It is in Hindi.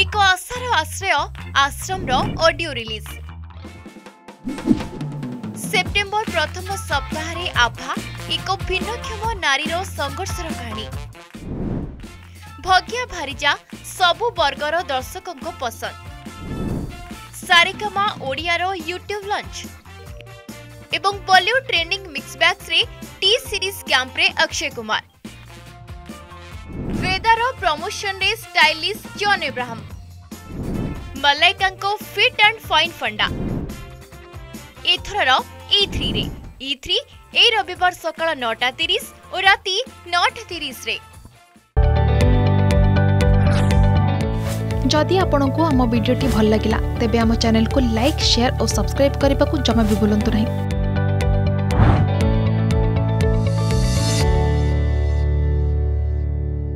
एक आशार आश्रय आश्रम ऑडियो रिलीज सेप्टेम्बर प्रथम सप्ताह आभा एक भिन्नक्षम नारी संघर्षर कहानी भग्या भारिजा सबु वर्गर दर्शकों पसंद सारेगामा ओडियार यूट्यूब लॉन्च एवं बॉलीवुड ट्रेंडिंग मिक्स बैग्स रे टी सीरीज कैंप रे अक्षय कुमार वेदार प्रमोशन रे स्टाइलिश जॉन एब्राहम मलाइका को फिट एंड फाइन फंडा एथर E3 रे E3 ए रविवार सकाळ 9:30 और राति 9:30 रे। जदि आपंक आम भिडी भल लगा तेब आम चैनल को लाइक शेयर और सब्सक्राइब करने को जमा भी भूलु नहीं।